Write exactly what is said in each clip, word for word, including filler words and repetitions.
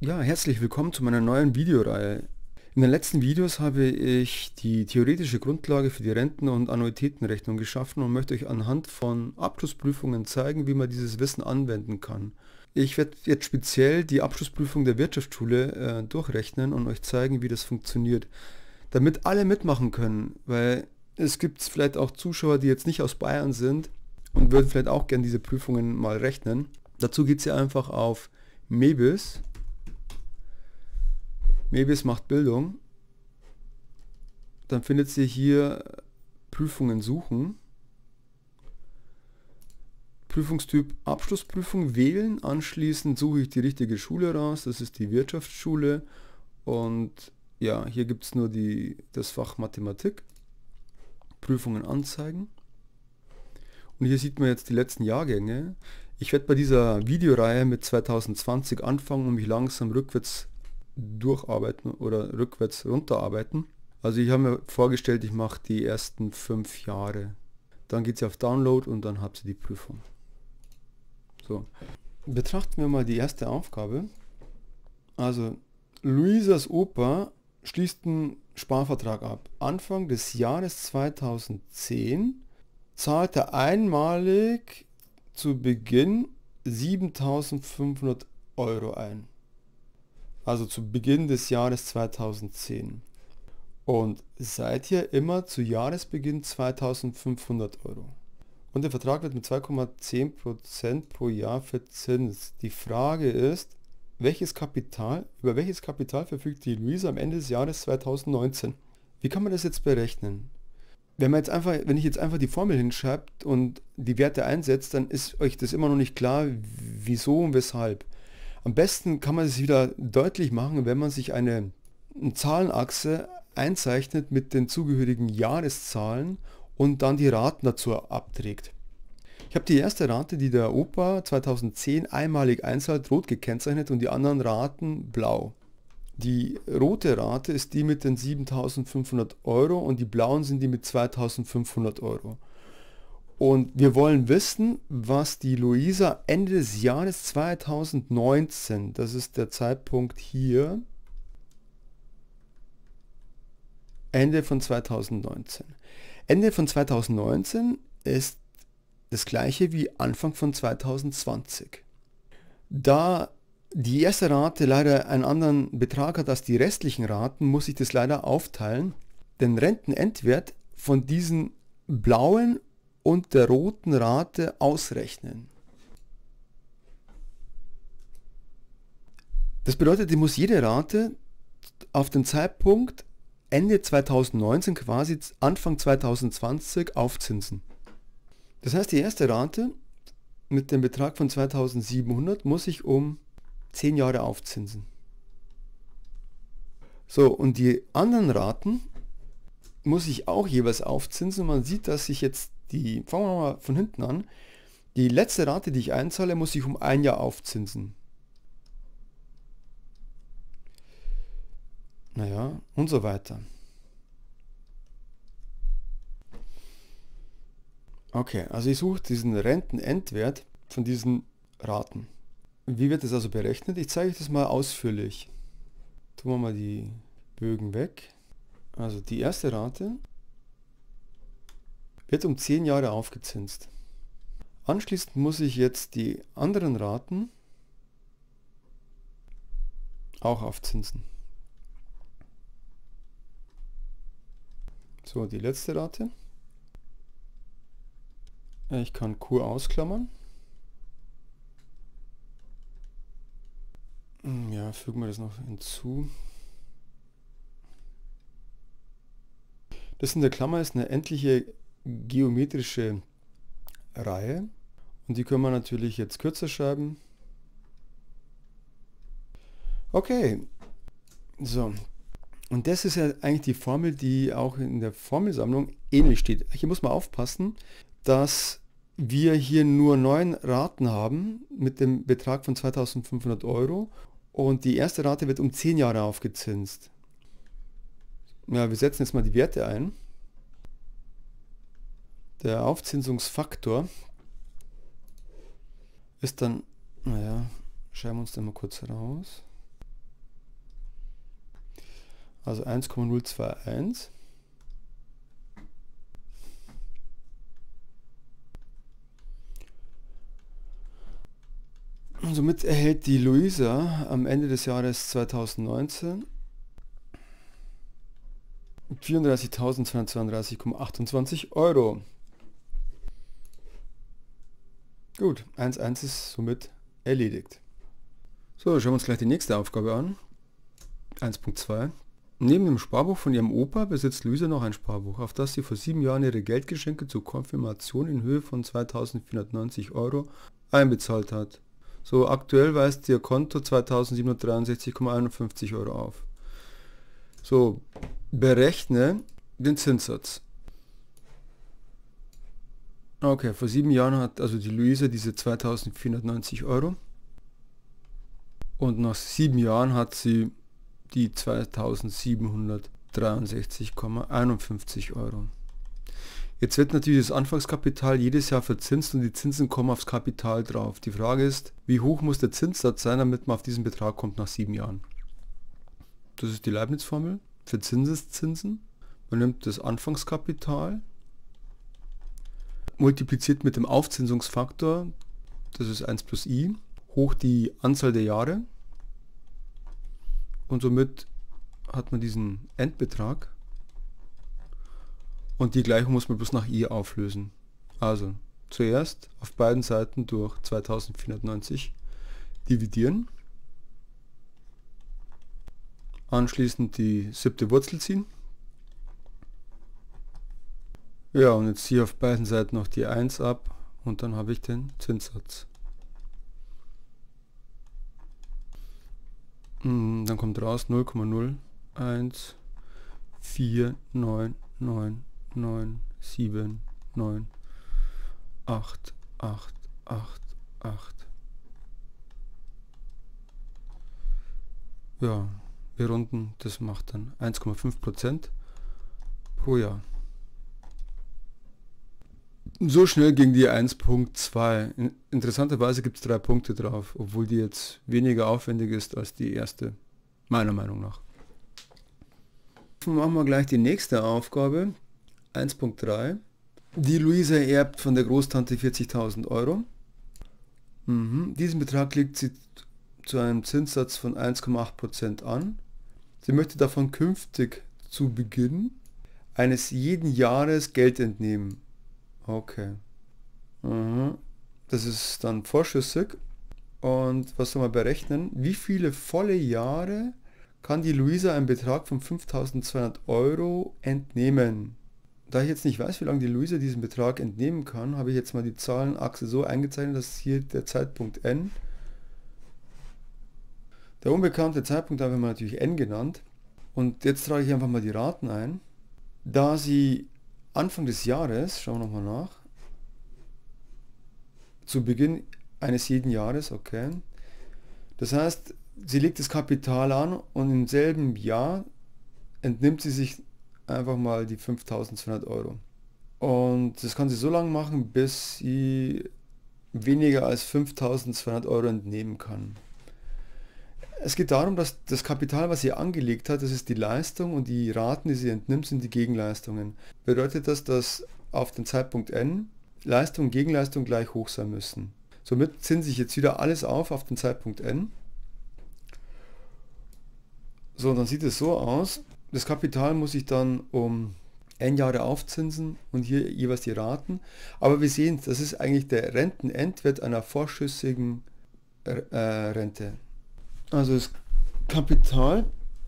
Ja, herzlich willkommen zu meiner neuen Videoreihe. In den letzten Videos habe ich die theoretische Grundlage für die Renten- und Annuitätenrechnung geschaffen und möchte euch anhand von Abschlussprüfungen zeigen, wie man dieses Wissen anwenden kann. Ich werde jetzt speziell die Abschlussprüfung der Wirtschaftsschule äh, durchrechnen und euch zeigen, wie das funktioniert, damit alle mitmachen können, weil es gibt vielleicht auch Zuschauer, die jetzt nicht aus Bayern sind und würden vielleicht auch gerne diese Prüfungen mal rechnen. Dazu geht ihr einfach auf Mebis. Mebis macht Bildung. Dann findet ihr hier Prüfungen suchen. Prüfungstyp Abschlussprüfung wählen. Anschließend suche ich die richtige Schule raus. Das ist die Wirtschaftsschule. Und ja, hier gibt es nur die, das Fach Mathematik. Prüfungen anzeigen. Und hier sieht man jetzt die letzten Jahrgänge. Ich werde bei dieser Videoreihe mit zwanzig zwanzig anfangen und mich langsam rückwärts durcharbeiten oder rückwärts runterarbeiten. Also ich habe mir vorgestellt, ich mache die ersten fünf Jahre. Dann geht sie auf Download und dann habt ihr die Prüfung. So, betrachten wir mal die erste Aufgabe. Also Luisas Opa schließt einen Sparvertrag ab. Anfang des Jahres zweitausendzehn zahlt er einmalig zu Beginn siebentausendfünfhundert Euro ein. Also zu Beginn des Jahres zweitausendzehn. Und seither immer zu Jahresbeginn zweitausendfünfhundert Euro. Und der Vertrag wird mit zwei Komma zehn Prozent pro Jahr verzinst. Die Frage ist, welches Kapital, über welches Kapital verfügt die Luisa am Ende des Jahres zweitausendneunzehn? Wie kann man das jetzt berechnen? Wenn man jetzt einfach, wenn ich jetzt einfach die Formel hinschreibt und die Werte einsetzt, dann ist euch das immer noch nicht klar, wieso und weshalb. Am besten kann man es wieder deutlich machen, wenn man sich eine, eine Zahlenachse einzeichnet mit den zugehörigen Jahreszahlen und dann die Raten dazu abträgt. Ich habe die erste Rate, die der Opa zweitausendzehn einmalig einzahlt, rot gekennzeichnet und die anderen Raten blau. Die rote Rate ist die mit den siebentausendfünfhundert Euro und die blauen sind die mit zweitausendfünfhundert Euro. Und wir wollen wissen, was die Luisa Ende des Jahres zweitausendneunzehn, das ist der Zeitpunkt hier, Ende von zweitausendneunzehn. Ende von zweitausendneunzehn ist das gleiche wie Anfang von zweitausendzwanzig. Da die erste Rate leider einen anderen Betrag hat als die restlichen Raten, muss ich das leider aufteilen, den Rentenendwert von diesen blauen und der roten Rate ausrechnen. Das bedeutet, ich muss jede Rate auf den Zeitpunkt Ende zweitausendneunzehn, quasi Anfang zweitausendzwanzig, aufzinsen. Das heißt, die erste Rate mit dem Betrag von zweitausendsiebenhundert muss ich um zehn Jahre aufzinsen. So, und die anderen Raten muss ich auch jeweils aufzinsen. Man sieht, dass ich jetzt die, fangen wir mal von hinten an, die letzte Rate, die ich einzahle, muss ich um ein Jahr aufzinsen. Naja, und so weiter. Okay, also ich suche diesen Rentenendwert von diesen Raten. Wie wird das also berechnet? Ich zeige euch das mal ausführlich. Tun wir mal die Bögen weg. Also die erste Rate wird um zehn Jahre aufgezinst. Anschließend muss ich jetzt die anderen Raten auch aufzinsen. So, die letzte Rate. Ich kann Q ausklammern. Ja, fügen wir das noch hinzu. Das in der Klammer ist eine endliche geometrische Reihe und die können wir natürlich jetzt kürzer schreiben. Okay, so, und das ist ja eigentlich die Formel, die auch in der Formelsammlung ähnlich steht. Hier muss man aufpassen, dass wir hier nur neun Raten haben mit dem Betrag von zweitausendfünfhundert Euro und die erste Rate wird um zehn Jahre aufgezinst. Ja, wir setzen jetzt mal die Werte ein. Der Aufzinsungsfaktor ist dann, naja, schreiben wir uns den mal kurz raus. Also eins Komma null zwei eins. Und somit erhält die Luisa am Ende des Jahres zweitausendneunzehn vierunddreißigtausendzweihundertzweiunddreißig Komma achtundzwanzig Euro. Gut, eins Komma eins ist somit erledigt. So, schauen wir uns gleich die nächste Aufgabe an. eins Punkt zwei. Neben dem Sparbuch von ihrem Opa besitzt Luisa noch ein Sparbuch, auf das sie vor sieben Jahren ihre Geldgeschenke zur Konfirmation in Höhe von zweitausendvierhundertneunzig Euro einbezahlt hat. So, aktuell weist ihr Konto zweitausendsiebenhundertdreiundsechzig Komma einundfünfzig Euro auf. So, berechne den Zinssatz. Okay, vor sieben Jahren hat also die Luisa diese zweitausendvierhundertneunzig Euro. Und nach sieben Jahren hat sie die zweitausendsiebenhundertdreiundsechzig Komma einundfünfzig Euro. Jetzt wird natürlich das Anfangskapital jedes Jahr verzinst und die Zinsen kommen aufs Kapital drauf. Die Frage ist, wie hoch muss der Zinssatz sein, damit man auf diesen Betrag kommt nach sieben Jahren? Das ist die Leibniz-Formel für Zinseszinsen. Man nimmt das Anfangskapital, multipliziert mit dem Aufzinsungsfaktor, das ist eins plus i, hoch die Anzahl der Jahre und somit hat man diesen Endbetrag. Und die Gleichung muss man bloß nach i auflösen. Also zuerst auf beiden Seiten durch zweitausendvierhundertneunzig dividieren. Anschließend die siebte Wurzel ziehen. Ja, und jetzt ziehe auf beiden Seiten noch die eins ab und dann habe ich den Zinssatz. Dann kommt raus null Komma null eins vier neun neun neun sieben neun acht acht acht acht. Ja, wir runden, das macht dann eins Komma fünf Prozent pro Jahr. So schnell ging die eins Punkt zwei. Interessanterweise gibt es drei Punkte drauf, obwohl die jetzt weniger aufwendig ist als die erste, meiner Meinung nach. Machen wir gleich die nächste Aufgabe. eins Punkt drei. Die Luisa erbt von der Großtante vierzigtausend Euro. Mhm. Diesen Betrag legt sie zu einem Zinssatz von eins Komma acht Prozent an. Sie möchte davon künftig zu Beginn eines jeden Jahres Geld entnehmen. Okay. Mhm. Das ist dann vorschüssig. Und was soll man berechnen? Wie viele volle Jahre kann die Luisa einen Betrag von fünftausendzweihundert Euro entnehmen? Da ich jetzt nicht weiß, wie lange die Luisa diesen Betrag entnehmen kann, habe ich jetzt mal die Zahlenachse so eingezeichnet, dass hier der Zeitpunkt n, der unbekannte Zeitpunkt haben wir natürlich n genannt. Und jetzt trage ich einfach mal die Raten ein. Da sie Anfang des Jahres, schauen wir nochmal nach, zu Beginn eines jeden Jahres, okay, das heißt, sie legt das Kapital an und im selben Jahr entnimmt sie sich einfach mal die fünftausendzweihundert Euro. Und das kann sie so lange machen, bis sie weniger als fünftausendzweihundert Euro entnehmen kann. Es geht darum, dass das Kapital, was sie angelegt hat, das ist die Leistung und die Raten, die sie entnimmt, sind die Gegenleistungen. Bedeutet das, dass auf den Zeitpunkt n Leistung und Gegenleistung gleich hoch sein müssen. Somit zinse ich jetzt wieder alles auf auf den Zeitpunkt n. So, und dann sieht es so aus. Das Kapital muss ich dann um n Jahre aufzinsen und hier jeweils die Raten. Aber wir sehen, das ist eigentlich der Rentenendwert einer vorschüssigen äh, Rente. Also das Kapital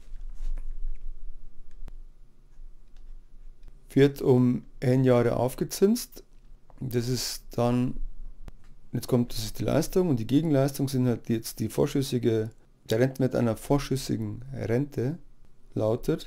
wird um n Jahre aufgezinst. Das ist dann, jetzt kommt, das ist die Leistung und die Gegenleistung sind halt jetzt die vorschüssige, der Rentenwert einer vorschüssigen Rente lautet.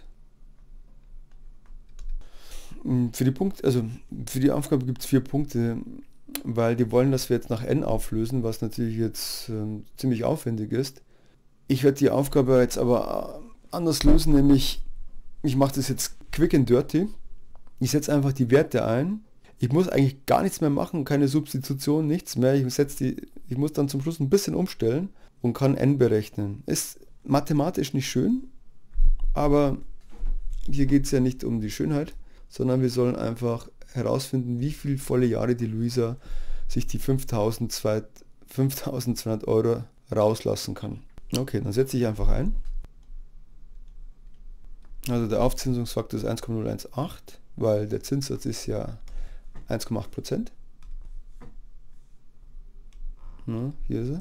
Für die Punkt, also für die Aufgabe gibt es vier Punkte, weil die wollen, dass wir jetzt nach n auflösen, was natürlich jetzt äh, ziemlich aufwendig ist. Ich werde die Aufgabe jetzt aber anders lösen, nämlich ich mache das jetzt quick and dirty. Ich setze einfach die Werte ein. Ich muss eigentlich gar nichts mehr machen, keine Substitution, nichts mehr. Ich, setze die, ich muss dann zum Schluss ein bisschen umstellen und kann n berechnen. Ist mathematisch nicht schön, aber hier geht es ja nicht um die Schönheit, sondern wir sollen einfach herausfinden, wie viele volle Jahre die Luisa sich die fünftausendzweihundert Euro rauslassen kann. Okay, dann setze ich einfach ein. Also der Aufzinsungsfaktor ist eins Komma null eins acht, weil der Zinssatz ist ja eins Komma acht Prozent. Ja, hier ist er.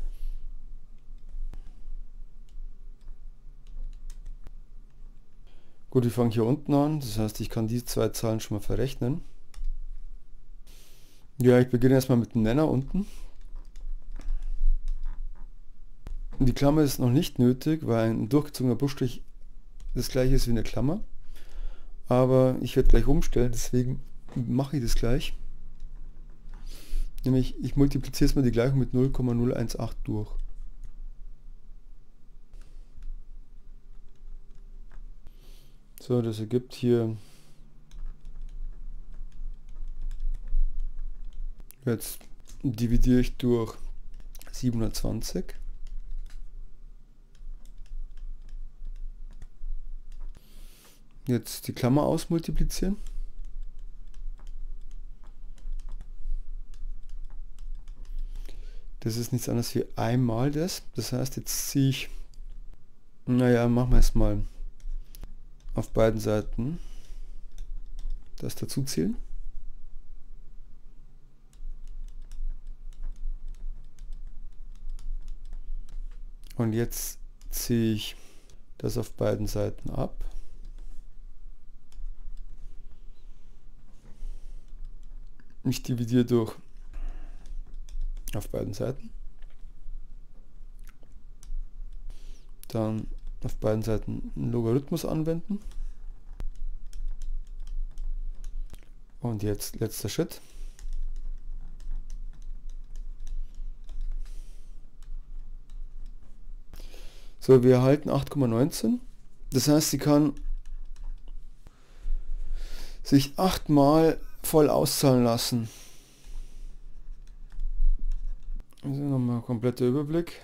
Gut, ich fange hier unten an, das heißt, ich kann die zwei Zahlen schon mal verrechnen. Ja, ich beginne erstmal mit dem Nenner unten. Die Klammer ist noch nicht nötig, weil ein durchgezogener Bruchstrich das gleiche ist wie eine Klammer. Aber ich werde gleich umstellen, deswegen mache ich das gleich. Nämlich, ich multipliziere jetzt mal die Gleichung mit null Komma null eins acht durch. So, das ergibt hier, jetzt dividiere ich durch siebenhundertzwanzig. Jetzt die Klammer ausmultiplizieren. Das ist nichts anderes wie einmal das. Das heißt, jetzt ziehe ich, naja, machen wir es mal auf beiden Seiten das dazu zählen. Und jetzt ziehe ich das auf beiden Seiten ab. Ich dividiere durch auf beiden Seiten. Dann auf beiden Seiten einen Logarithmus anwenden. Und jetzt letzter Schritt. So, wir erhalten acht Komma neunzehn. Das heißt, sie kann sich achtmal voll auszahlen lassen. Also nochmal kompletter Überblick.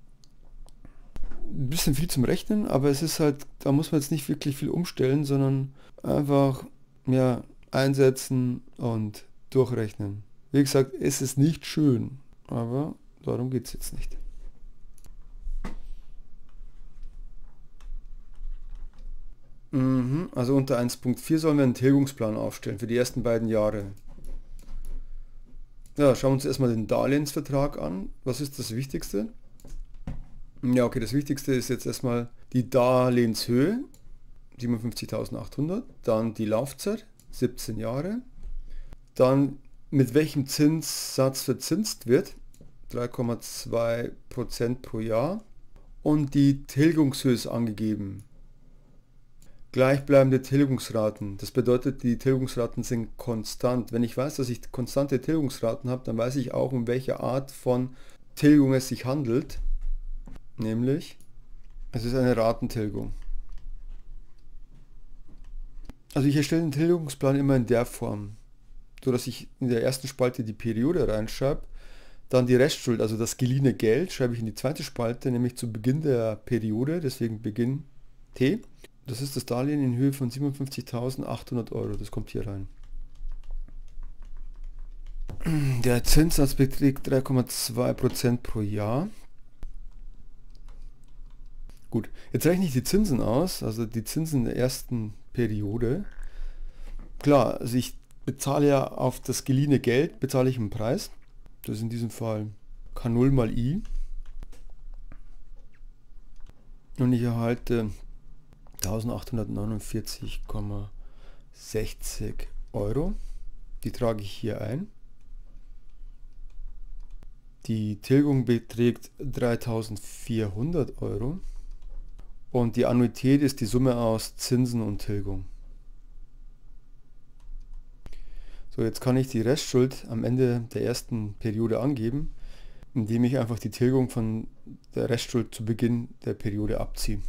Ein bisschen viel zum Rechnen, aber es ist halt, da muss man jetzt nicht wirklich viel umstellen, sondern einfach ja, einsetzen und durchrechnen. Wie gesagt, es ist nicht schön, aber darum geht es jetzt nicht. Mhm, also unter eins Punkt vier sollen wir einen Tilgungsplan aufstellen für die ersten beiden Jahre. Ja, schauen wir uns erstmal den Darlehensvertrag an. Was ist das Wichtigste? Ja, okay, das Wichtigste ist jetzt erstmal die Darlehenshöhe, siebenundfünfzigtausendachthundert, dann die Laufzeit, siebzehn Jahre, dann mit welchem Zinssatz verzinst wird, drei Komma zwei Prozent pro Jahr, und die Tilgungshöhe ist angegeben. Gleichbleibende Tilgungsraten, das bedeutet, die Tilgungsraten sind konstant. Wenn ich weiß, dass ich konstante Tilgungsraten habe, dann weiß ich auch, um welche Art von Tilgung es sich handelt. Nämlich, es ist eine Ratentilgung. Also ich erstelle den Tilgungsplan immer in der Form, so dass ich in der ersten Spalte die Periode reinschreibe, dann die Restschuld, also das geliehene Geld, schreibe ich in die zweite Spalte, nämlich zu Beginn der Periode, deswegen Beginn T. Das ist das Darlehen in Höhe von siebenundfünfzigtausendachthundert Euro, das kommt hier rein. Der Zinssatz beträgt drei Komma zwei Prozent pro Jahr. Gut, jetzt rechne ich die Zinsen aus, also die Zinsen der ersten Periode. Klar, also ich bezahle ja auf das geliehene Geld, bezahle ich einen Preis. Das ist in diesem Fall K null mal I. Und ich erhalte eintausendachthundertneunundvierzig Komma sechzig Euro. Die trage ich hier ein. Die Tilgung beträgt dreitausendvierhundert Euro. Und die Annuität ist die Summe aus Zinsen und Tilgung. So, jetzt kann ich die Restschuld am Ende der ersten Periode angeben, indem ich einfach die Tilgung von der Restschuld zu Beginn der Periode abziehe.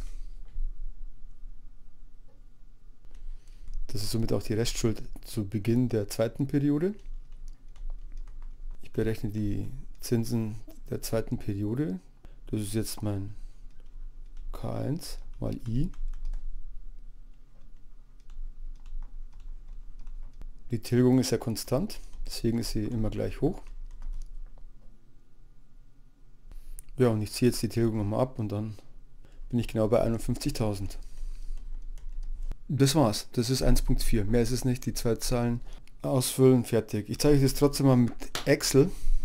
Das ist somit auch die Restschuld zu Beginn der zweiten Periode. Ich berechne die Zinsen der zweiten Periode. Das ist jetzt mein K eins mal I. Die Tilgung ist ja konstant, deswegen ist sie immer gleich hoch. Ja, und ich ziehe jetzt die Tilgung nochmal ab und dann bin ich genau bei einundfünfzigtausend. Das war's. Das ist eins Punkt vier. Mehr ist es nicht. Die zwei Zahlen ausfüllen, fertig. Ich zeige euch das trotzdem mal mit Excel.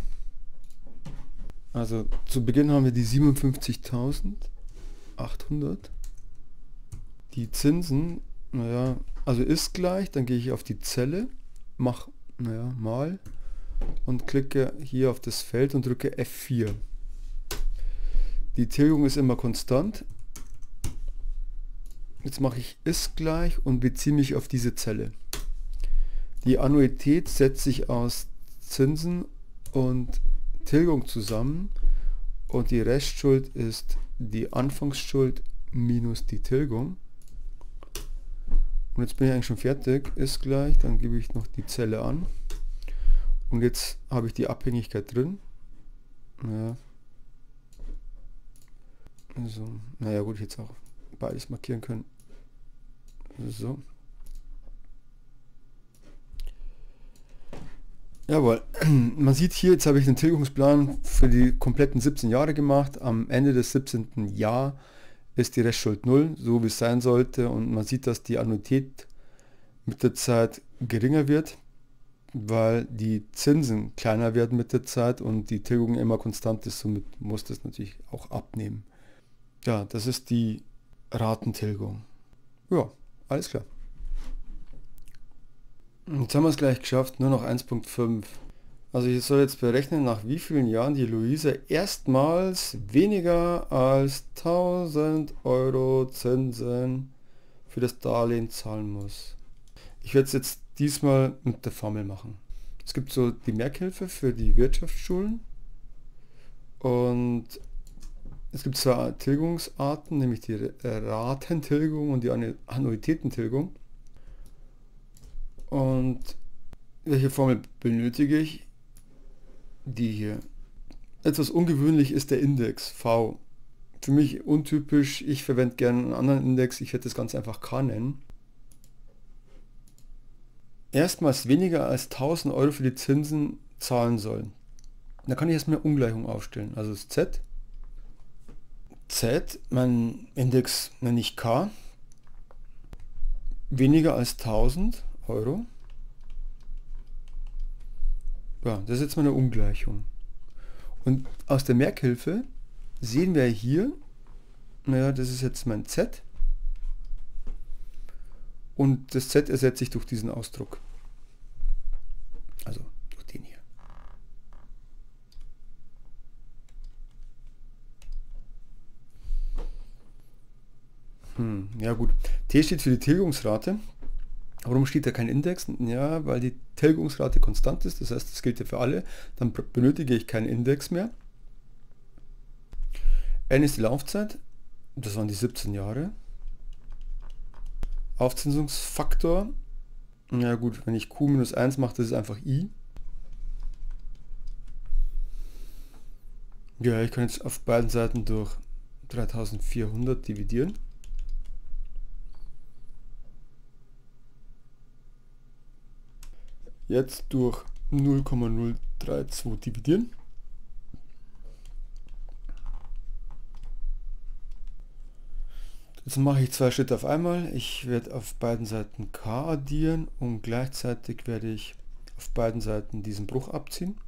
Also zu Beginn haben wir die siebenundfünfzigtausendachthundert. Die Zinsen, naja, also ist gleich. Dann gehe ich auf die Zelle, mache, naja, mal und klicke hier auf das Feld und drücke F vier. Die Tilgung ist immer konstant. Jetzt mache ich ist gleich und beziehe mich auf diese Zelle. Die Annuität setzt sich aus Zinsen und Tilgung zusammen und die Restschuld ist die Anfangsschuld minus die Tilgung. Und jetzt bin ich eigentlich schon fertig. Ist gleich, dann gebe ich noch die Zelle an. Und jetzt habe ich die Abhängigkeit drin. Ja. Also, naja gut, ich jetzt auch beides markieren können. So. Jawohl. Man sieht hier, jetzt habe ich den Tilgungsplan für die kompletten siebzehn Jahre gemacht. Am Ende des siebzehnten Jahr ist die Restschuld null, so wie es sein sollte. Und man sieht, dass die Annuität mit der Zeit geringer wird, weil die Zinsen kleiner werden mit der Zeit und die Tilgung immer konstant ist. Somit muss das natürlich auch abnehmen. Ja, das ist die Ratentilgung. Ja, alles klar. Jetzt haben wir es gleich geschafft, nur noch eins Punkt fünf. Also ich soll jetzt berechnen, nach wie vielen Jahren die Luisa erstmals weniger als tausend Euro Zinsen für das Darlehen zahlen muss. Ich werde es jetzt diesmal mit der Formel machen. Es gibt so die Merkhilfe für die Wirtschaftsschulen und es gibt zwei Tilgungsarten, nämlich die Ratentilgung und die Annuitätentilgung. Und welche Formel benötige ich? Die hier. Etwas ungewöhnlich ist der Index V. Für mich untypisch, ich verwende gerne einen anderen Index, ich werde das ganz einfach K nennen. Erstmals weniger als tausend Euro für die Zinsen zahlen sollen. Da kann ich erstmal eine Ungleichung aufstellen. Also das Z. Z, mein Index nenne ich K. Weniger als tausend Euro. Ja, das ist jetzt mal eine Ungleichung. Und aus der Merkhilfe sehen wir hier, naja, das ist jetzt mein Z. Und das Z ersetze ich durch diesen Ausdruck. Also durch den hier. Hm, ja gut. T steht für die Tilgungsrate. Warum steht da kein Index? Ja, weil die Tilgungsrate konstant ist, das heißt, das gilt ja für alle. Dann benötige ich keinen Index mehr. N ist die Laufzeit, das waren die siebzehn Jahre. Aufzinsungsfaktor, ja gut, wenn ich Q minus eins mache, das ist einfach I. Ja, ich kann jetzt auf beiden Seiten durch dreitausendvierhundert dividieren. Jetzt durch null Komma null drei zwei dividieren. Jetzt mache ich zwei Schritte auf einmal. Ich werde auf beiden Seiten K addieren und gleichzeitig werde ich auf beiden Seiten diesen Bruch abziehen.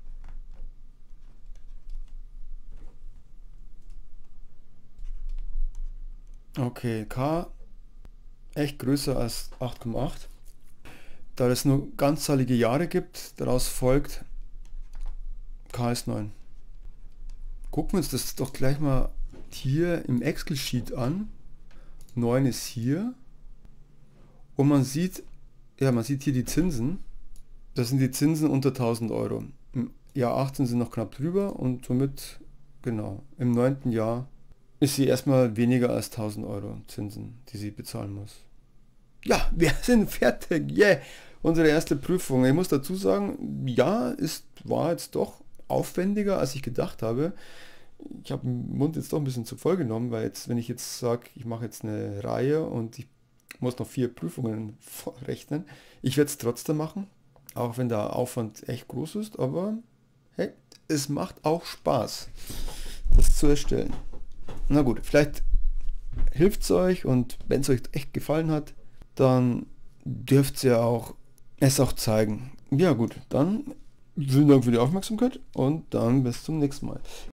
Okay, K echt größer als acht Komma acht. Da es nur ganzzahlige Jahre gibt, daraus folgt K ist neun. Gucken wir uns das doch gleich mal hier im Excel-Sheet an. neun ist hier. Und man sieht, ja, man sieht hier die Zinsen. Das sind die Zinsen unter tausend Euro. Im Jahr achtzehn sind noch knapp drüber und somit, genau, im neunten Jahr ist sie erstmal weniger als tausend Euro Zinsen, die sie bezahlen muss. Ja, wir sind fertig. Yeah! Unsere erste Prüfung. Ich muss dazu sagen, ja, es war jetzt doch aufwendiger, als ich gedacht habe. Ich habe den Mund jetzt doch ein bisschen zu voll genommen, weil jetzt, wenn ich jetzt sage, ich mache jetzt eine Reihe und ich muss noch vier Prüfungen rechnen, ich werde es trotzdem machen. Auch wenn der Aufwand echt groß ist, aber hey, es macht auch Spaß, das zu erstellen. Na gut, vielleicht hilft es euch und wenn es euch echt gefallen hat, dann dürft ihr auch es auch zeigen. Ja gut, dann vielen Dank für die Aufmerksamkeit und dann bis zum nächsten Mal.